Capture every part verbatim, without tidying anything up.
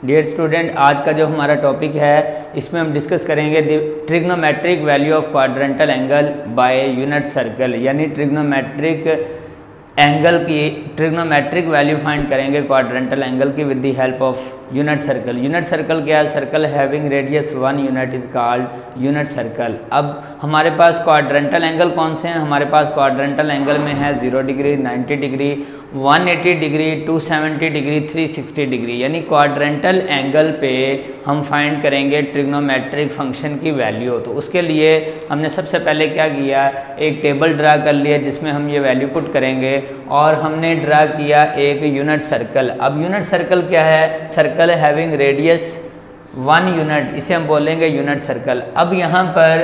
Dear student, आज का जो हमारा टॉपिक है इसमें हम डिस्कस करेंगे trigonometric value of quadrantal angle by unit circle, यानी ट्रिग्नोमेट्रिक एंगल की ट्रिग्नोमेट्रिक वैल्यू फाइंड करेंगे क्वाड्रेंटल एंगल की with the help of unit circle. Unit circle क्या है? Circle having radius one unit is called unit circle. अब हमारे पास quadrantal angle कौन से हैं? हमारे पास क्वाड्रेंटल एंगल में है zero degree, ninety degree, one eighty degree, two seventy degree, three sixty degree, यानी क्वाड्रेंटल एंगल पे हम फाइंड करेंगे ट्रिग्नोमेट्रिक फंक्शन की वैल्यू। तो उसके लिए हमने सबसे पहले क्या किया, एक टेबल ड्रा कर लिया जिसमें हम ये वैल्यू पुट करेंगे, और हमने ड्रा किया एक यूनिट सर्कल। अब यूनिट सर्कल क्या है? Circle having radius one unit, इसे हम बोलेंगे यूनिट सर्कल। अब यहाँ पर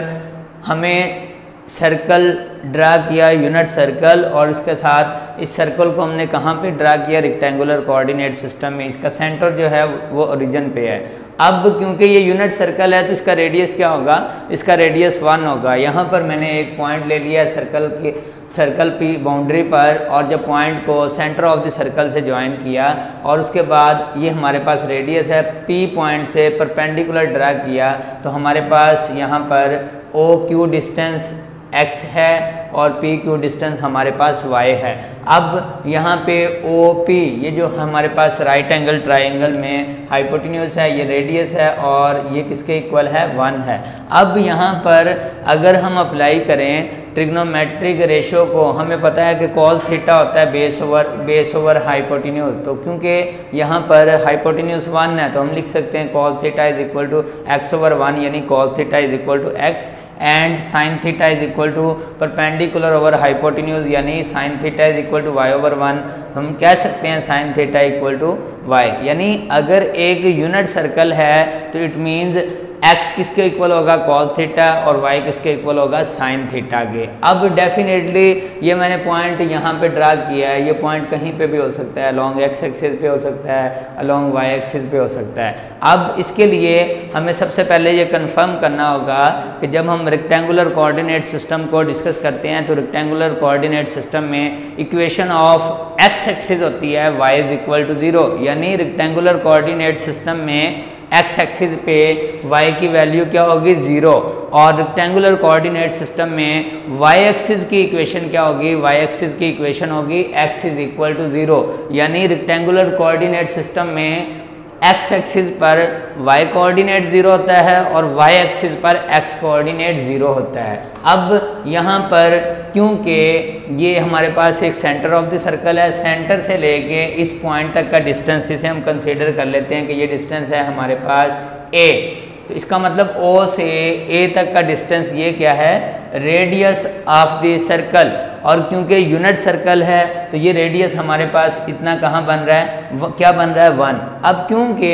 हमें सर्कल ड्रा किया, यूनिट सर्कल, और इसके साथ इस सर्कल को हमने कहाँ पे ड्रा किया? रेक्टेंगुलर कोऑर्डिनेट सिस्टम में। इसका सेंटर जो है वो ओरिजिन पे है। अब क्योंकि ये यूनिट सर्कल है तो इसका रेडियस क्या होगा? इसका रेडियस वन होगा। यहाँ पर मैंने एक पॉइंट ले लिया सर्कल के सर्कल पी बाउंड्री पर, और जब पॉइंट को सेंटर ऑफ द सर्कल से ज्वाइन किया, और उसके बाद ये हमारे पास रेडियस है, पी पॉइंट से परपेंडिकुलर ड्रा किया, तो हमारे पास यहाँ पर ओ क्यू डिस्टेंस x है और पी क्यू डिस्टेंस हमारे पास y है। अब यहाँ पे ओ पी, ये जो हमारे पास राइट एंगल ट्राइंगल में हाइपोटेन्यूज है, ये रेडियस है, और ये किसके इक्वल है? वन है। अब यहाँ पर अगर हम अप्लाई करें ट्रिग्नोमेट्रिक रेशियो को, हमें पता है कि कॉस थीटा होता है base over base over hypotenuse. तो क्योंकि यहाँ पर हाइपोटेन्यूज वन है तो हम लिख सकते हैं cos theta is equal to X over one, यानी cos theta is equal to X, and sine theta is equal to perpendicular over hypotenuse, यानी sine theta is equal to Y over one. हम कह सकते हैं sine theta equal to Y, यानी अगर एक unit circle है तो इट मीन्स x किसके इक्वल होगा? कॉस थीटा, और y किसके इक्वल होगा? साइन थीटा के। अब डेफिनेटली ये मैंने पॉइंट यहाँ पे ड्रा किया है, ये पॉइंट कहीं पे भी हो सकता है, अलोंग x एक्सिस पे हो सकता है, अलोंग y एक्सिस पे हो सकता है। अब इसके लिए हमें सबसे पहले ये कंफर्म करना होगा कि जब हम रेक्टेंगुलर कोऑर्डिनेट सिस्टम को डिस्कस करते हैं तो रेक्टेंगुलर कोऑर्डिनेट सिस्टम में इक्वेशन ऑफ x एक्सिस होती है y is equal to zero, यानी रेक्टेंगुलर कोऑर्डिनेट सिस्टम में x एक्सिस पे y की वैल्यू क्या होगी? जीरो, और रेक्टेंगुलर कोऑर्डिनेट सिस्टम में y एक्सिस की इक्वेशन क्या होगी? y एक्सिस की इक्वेशन होगी x is equal to zero, यानी रेक्टेंगुलर कोऑर्डिनेट सिस्टम में x एक्सिस पर y कोऑर्डिनेट जीरो होता है और y एक्सिस पर x कोऑर्डिनेट जीरो होता है। अब यहाँ पर क्योंकि ये हमारे पास एक सेंटर ऑफ द सर्कल है, सेंटर से लेके इस पॉइंट तक का डिस्टेंस इसे हम कंसीडर कर लेते हैं कि ये डिस्टेंस है हमारे पास a, तो इसका मतलब O से A तक का डिस्टेंस ये क्या है? Radius of the circle. और क्योंकि यूनिट सर्कल है तो ये रेडियस हमारे पास इतना कहाँ बन रहा है? क्या बन रहा है? वन। अब क्योंकि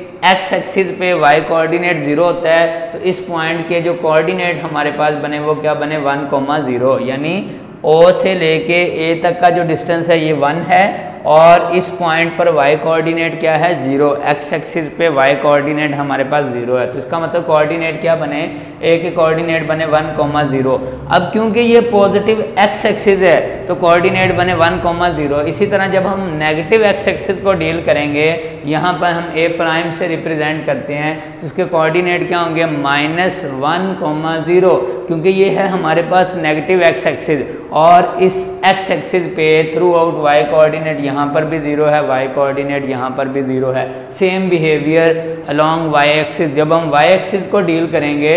x एक्सिस पे y कोऑर्डिनेट जीरो होता है तो इस पॉइंट के जो कोऑर्डिनेट हमारे पास बने वो क्या बने? वन कोमा जीरो, यानी O से लेके A तक का जो डिस्टेंस है ये वन है, और इस पॉइंट पर y कोऑर्डिनेट क्या है? जीरो। x एक्सिस पे y कोऑर्डिनेट हमारे पास जीरो है, तो इसका मतलब कोऑर्डिनेट क्या बने? a के कोऑर्डिनेट बने वन कोमा जीरो। अब क्योंकि ये पॉजिटिव x एक्सिस है तो कोऑर्डिनेट बने वन कोमा जीरो। इसी तरह जब हम नेगेटिव x एक्सिस को डील करेंगे, यहाँ पर हम a प्राइम से रिप्रेजेंट करते हैं तो उसके कोऑर्डिनेट क्या होंगे? माइनस वन कोमा जीरो, क्योंकि ये है हमारे पास नेगेटिव x एक्सिस, और इस x एक्सिस पे थ्रू आउट y कोऑर्डिनेट यहाँ पर भी जीरो है, y कोऑर्डिनेट यहाँ पर भी जीरो है। Same behaviour along y axis. जब हम y एक्सिस को डील करेंगे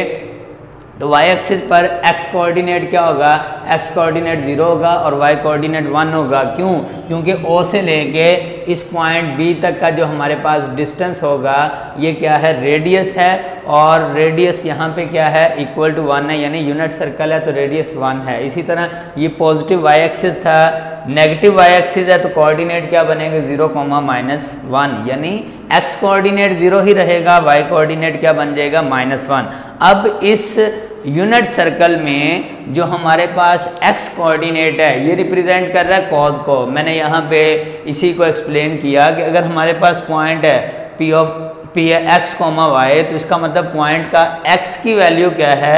तो y एक्सिस पर x कोऑर्डिनेट क्या होगा? x कोऑर्डिनेट जीरो होगा और y कोऑर्डिनेट वन होगा। क्यों? क्योंकि O से लेके इस पॉइंट B तक का जो हमारे पास डिस्टेंस होगा ये क्या है? रेडियस है, और रेडियस यहाँ पे क्या है? इक्वल टू वन है, यानी यूनिट सर्कल है तो रेडियस वन है। इसी तरह ये पॉजिटिव y एक्सिस था, नेगेटिव y एक्सिस है तो कोऑर्डिनेट क्या बनेंगे? जीरो कोमा माइनस वन, यानी x कोऑर्डिनेट जीरो ही रहेगा, y कोऑर्डिनेट क्या बन जाएगा? Minus one. अब इस यूनिट सर्कल में जो हमारे पास x कोऑर्डिनेट है ये रिप्रेजेंट कर रहा है कॉस को। मैंने यहाँ पे इसी को एक्सप्लेन किया कि अगर हमारे पास पॉइंट है p of P x comma y, तो इसका मतलब पॉइंट का x की वैल्यू क्या है?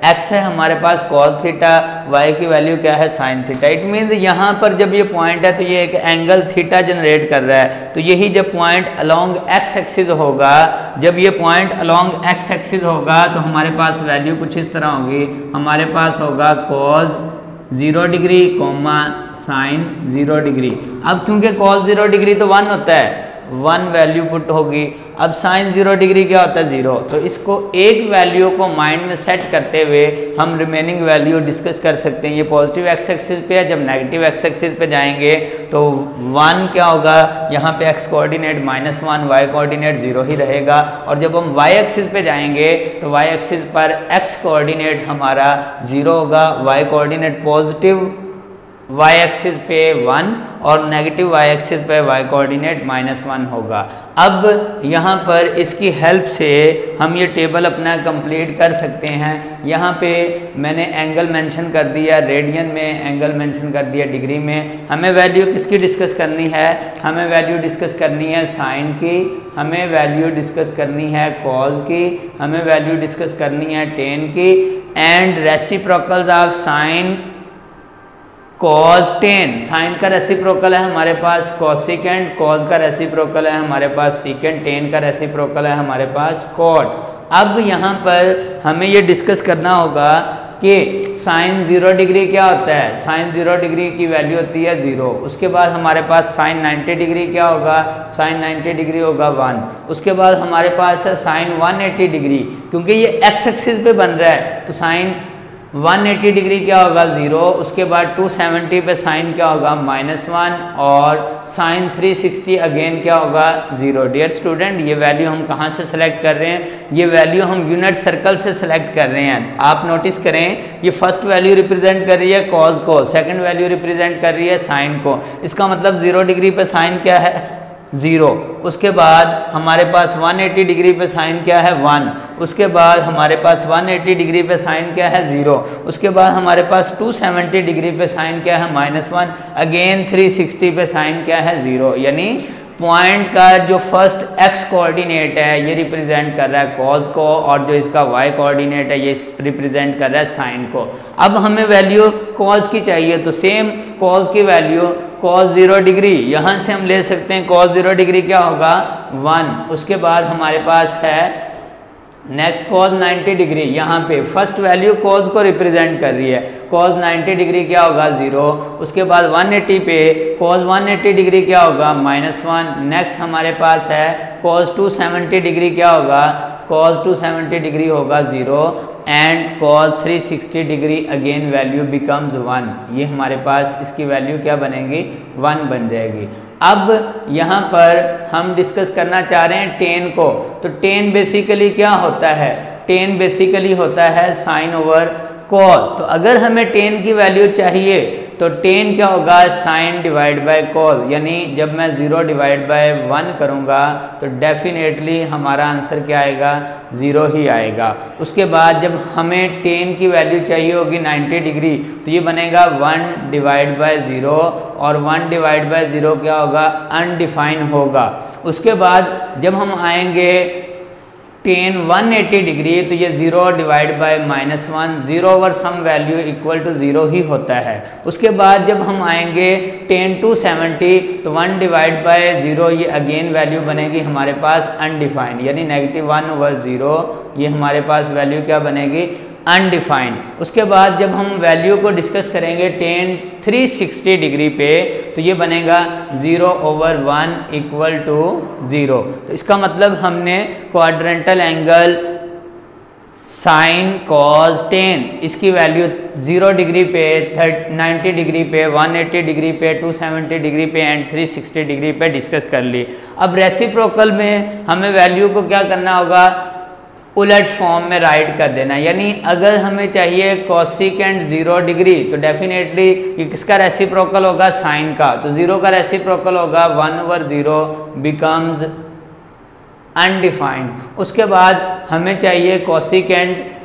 x है हमारे पास cos थीटा, y की वैल्यू क्या है sin थीटा। इट मीन्स यहाँ पर जब ये पॉइंट है तो ये एक एंगल थीटा जनरेट कर रहा है। तो यही जब पॉइंट अलोंग x एक्सिस होगा, जब ये पॉइंट अलोंग x एक्सिस होगा तो हमारे पास वैल्यू कुछ इस तरह होगी। हमारे पास होगा cos zero degree comma sine zero degree. अब क्योंकि cos जीरो डिग्री तो वन होता है, वन वैल्यू पुट होगी। अब साइन जीरो डिग्री क्या होता है, जीरो। तो इसको एक वैल्यू को माइंड में सेट करते हुए हम रिमेनिंग वैल्यू डिस्कस कर सकते हैं। ये पॉजिटिव एक्स एक्सिस पे है, जब नेगेटिव एक्स एक्सिस पे जाएंगे तो वन क्या होगा, यहाँ पे x coordinate minus one, y coordinate zero ही रहेगा। और जब हम वाई एक्सिस पे जाएंगे तो वाई एक्सिस पर एक्स कोऑर्डिनेट हमारा जीरो होगा, y coordinate positive y axis पे वन और नेगेटिव y एक्सिस पे y कोऑर्डिनेट माइनस वन होगा। अब यहाँ पर इसकी हेल्प से हम ये टेबल अपना कंप्लीट कर सकते हैं। यहाँ पे मैंने एंगल मेंशन कर दिया, रेडियन में एंगल मेंशन कर दिया, डिग्री में। हमें वैल्यू किसकी डिस्कस करनी है, हमें वैल्यू डिस्कस करनी है साइन की, हमें वैल्यू डिस्कस करनी है कॉस की, हमें वैल्यू डिस्कस करनी है टेन की, and reciprocals of sine cos tan. Sine का रेसिप्रोकल है हमारे पास कोसिकेंट, कॉस का रेसिप्रोकल है हमारे पास सीकेंट, टेन का रेसिप्रोकल है हमारे पास कॉट। अब यहाँ पर हमें ये डिस्कस करना होगा कि साइन जीरो डिग्री क्या होता है। साइन जीरो डिग्री की वैल्यू होती है जीरो। उसके बाद हमारे पास साइन नाइन्टी डिग्री क्या होगा, साइन नाइन्टी डिग्री होगा वन। उसके बाद हमारे पास है साइन वन एटी डिग्री, क्योंकि ये एक्स एक्सिस पे बन रहा है तो साइन वन एटी डिग्री क्या होगा, जीरो। उसके बाद टू सेवेंटी पे साइन क्या होगा, माइनस वन, और साइन थ्री सिक्सटी अगेन क्या होगा, जीरो। डियर स्टूडेंट, ये वैल्यू हम कहाँ से सेलेक्ट कर रहे हैं, ये वैल्यू हम यूनिट सर्कल से सेलेक्ट कर रहे हैं। आप नोटिस करें, ये फर्स्ट वैल्यू रिप्रेजेंट कर रही है कॉस को, सेकंड वैल्यू रिप्रेजेंट कर रही है साइन को। इसका मतलब जीरो डिग्री पे साइन क्या है, जीरो। उसके बाद हमारे पास वन एटी डिग्री पे साइन क्या है, वन। उसके बाद हमारे पास वन एटी डिग्री पे साइन क्या है, जीरो। उसके बाद हमारे पास टू सेवेंटी डिग्री पे साइन क्या है, minus one. Again three sixty पे साइन क्या है, जीरो। यानी पॉइंट का जो फर्स्ट एक्स कोऑर्डिनेट है ये रिप्रेजेंट कर रहा है कॉस को, और जो इसका वाई कोऑर्डिनेट है ये रिप्रेजेंट कर रहा है साइन को। अब हमें वैल्यू कॉस की चाहिए, तो सेम कॉस की वैल्यू कॉस जीरो डिग्री यहाँ से हम ले सकते हैं। कॉस जीरो डिग्री क्या होगा, वन। उसके बाद हमारे पास है नेक्स्ट कॉस नाइन्टी डिग्री, यहाँ पे फर्स्ट वैल्यू कॉस को रिप्रेजेंट कर रही है। कॉस नाइन्टी डिग्री क्या होगा, जीरो। उसके बाद वन एटी पे कॉस वन एटी डिग्री क्या होगा, माइनस वन। नेक्स्ट हमारे पास है कॉस टू सेवेंटी डिग्री क्या होगा, कॉस टू सेवेंटी डिग्री होगा zero. And cos three sixty degree again value becomes one. ये हमारे पास इसकी वैल्यू क्या बनेगी, वन बन जाएगी। अब यहाँ पर हम डिस्कस करना चाह रहे हैं टेन को। तो टेन बेसिकली क्या होता है, टेन बेसिकली होता है साइन ओवर कॉस। तो अगर हमें टेन की वैल्यू चाहिए तो टेन क्या होगा, साइन डिवाइड बाय कॉस। यानी जब मैं ज़ीरो डिवाइड बाय वन करूँगा तो डेफिनेटली हमारा आंसर क्या आएगा, ज़ीरो ही आएगा। उसके बाद जब हमें टेन की वैल्यू चाहिए होगी नाइन्टी डिग्री तो ये बनेगा वन डिवाइड बाय ज़ीरो, और वन डिवाइड बाय ज़ीरो क्या होगा, अनडिफाइन होगा। उसके बाद जब हम आएंगे टेन वन एटी डिग्री तो ये zero divide by minus one, zero over some value equal to zero ही होता है। उसके बाद जब हम आएंगे टेन टू सेवेंटी तो वन डिवाइड बाय जीरो, ये अगेन वैल्यू बनेगी हमारे पास अनडिफाइंड, यानी नेगेटिव वन ओवर जीरो, ये हमारे पास वैल्यू क्या बनेगी, अनडिफाइंड। उसके बाद जब हम वैल्यू को डिस्कस करेंगे टेन थ्री सिक्सटी डिग्री पे तो ये बनेगा zero over one equal to zero. तो इसका मतलब हमने quadrantal angle sine cos tan इसकी वैल्यू ज़ीरो डिग्री पे, नाइन्टी डिग्री पे, वन एटी डिग्री पे, टू सेवेंटी डिग्री पे एंड थ्री सिक्सटी डिग्री पे डिस्कस कर ली। अब रेसिप्रोकल में हमें वैल्यू को क्या करना होगा, उलट फॉर्म में राइट कर देना। यानी अगर हमें चाहिए कोसिकेंट जीरो डिग्री तो डेफिनेटली ये किसका रेसिप्रोकल होगा, साइन का। तो जीरो का रेसिप्रोकल होगा one over zero becomes undefined. उसके बाद हमें चाहिए कोसिकेंट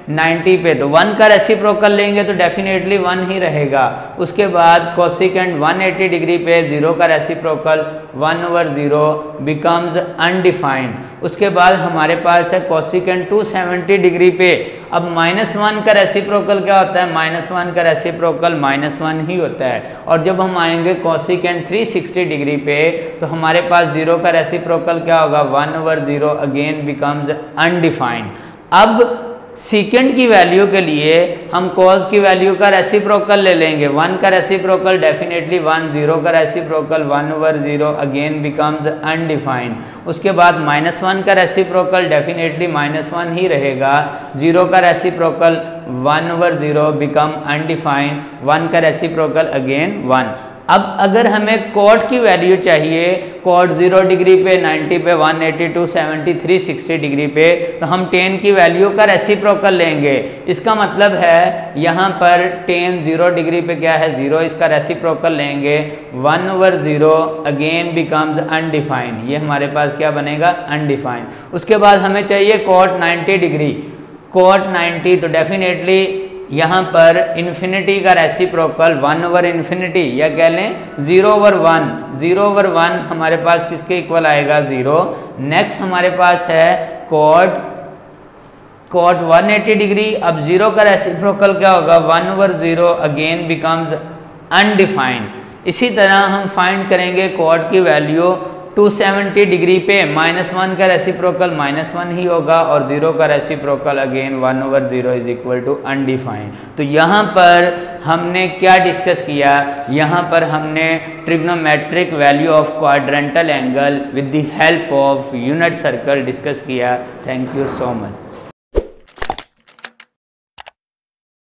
नाइन्टी पे, तो वन का रेसिप्रोकल लेंगे तो डेफिनेटली वन ही रहेगा। उसके बाद कोसिकेंट वन एटी डिग्री पे जीरो का reciprocal one over zero becomes undefined. उसके बाद हमारे पास है कोसिकेंट टू सेवेंटी डिग्री पे, अब माइनस वन का रेसिप्रोकल क्या होता है, माइनस वन का रेसिप्रोकल माइनस वन ही होता है। और जब हम आएंगे कोसिकेंट थ्री सिक्सटी डिग्री पे तो हमारे पास जीरो का रेसिप्रोकल क्या होगा, one over zero again becomes undefined. अब सीकेंट की वैल्यू के लिए हम कॉस की वैल्यू का रेसिप्रोकल ले लेंगे, वन का रेसिप्रोकल डेफिनेटली वन, जीरो का reciprocal one over zero again becomes undefined. उसके बाद माइनस वन का रेसिप्रोकल डेफिनेटली माइनस वन ही रहेगा, जीरो का reciprocal one over zero become undefined, one का रेसिप्रोकल अगेन वन। अब अगर हमें कॉट की वैल्यू चाहिए, कॉट जीरो डिग्री पे, नाइन्टी पे, one eighty, two seventy, three sixty degree पे, तो हम टेन की वैल्यू का रेसिप्रोकल लेंगे। इसका मतलब है यहाँ पर टेन जीरो डिग्री पे क्या है, जीरो, इसका रेसिप्रोकल लेंगे one over zero again becomes undefined. ये हमारे पास क्या बनेगा, अनडिफाइंड। उसके बाद हमें चाहिए cot ninety degree, cot ninety, तो डेफिनेटली यहाँ पर इन्फिनिटी का रेसिप्रोकल वन ओवर इन्फिनिटी, या कह लें zero over one, zero over one हमारे पास किसके इक्वल आएगा, जीरो। नेक्स्ट हमारे पास है cot cot one eighty degree, अब जीरो का रेसिप्रोकल क्या होगा, one over zero again becomes undefined. इसी तरह हम फाइंड करेंगे कॉट की वैल्यू टू सेवेंटी डिग्री पे, माइनस वन का रेसिप्रोकल माइनस वन ही होगा और जीरो का reciprocal again one over zero is equal to undefined. तो यहाँ पर हमने क्या डिस्कस किया, यहाँ पर हमने trigonometric value of quadrantal angle with the help of unit circle discuss किया। Thank you so much.